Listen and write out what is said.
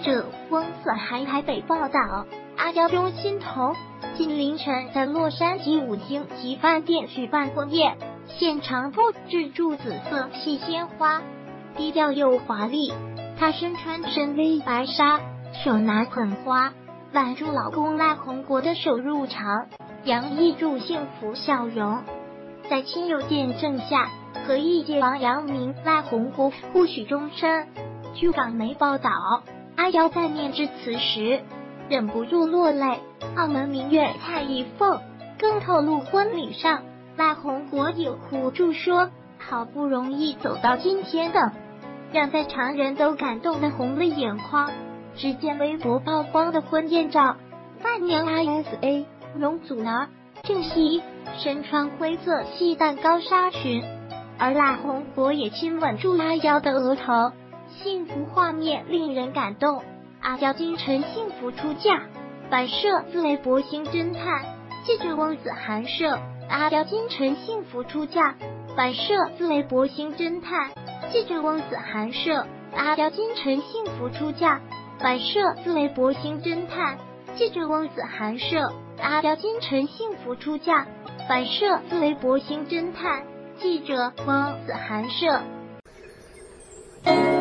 者翁子涵台北报道，阿娇中心头近凌晨在洛杉矶五星级饭店举办婚宴，现场布置柱紫色细鲜花，低调又华丽。她身穿深 V 白纱，手拿捧花，挽住老公赖宏国的手入场，洋溢住幸福笑容。在亲友见证下，和艺界王阳明、赖宏国互许终身。据港媒报道，阿娇在念致辞时忍不住落泪。澳门名媛蔡依凤更透露，婚礼上赖宏国也哭住说：“好不容易走到今天的，让在场人都感动得红了眼眶。”只见微博曝光的婚宴照，伴娘 ISA 容祖儿郑希怡身穿灰色细淡高纱裙，而赖宏国也亲吻住阿娇的额头，幸福画面令人感动。阿娇今晨幸福出嫁，反摄自微博星侦探。记者翁子涵摄，阿娇今晨幸福出嫁，反摄自微博星侦探。记者翁子涵摄，阿娇今晨幸福出嫁，反摄自微博星侦探。记者翁子涵摄，阿娇今晨幸福出嫁，反摄自微博星侦探。记者翁子涵摄。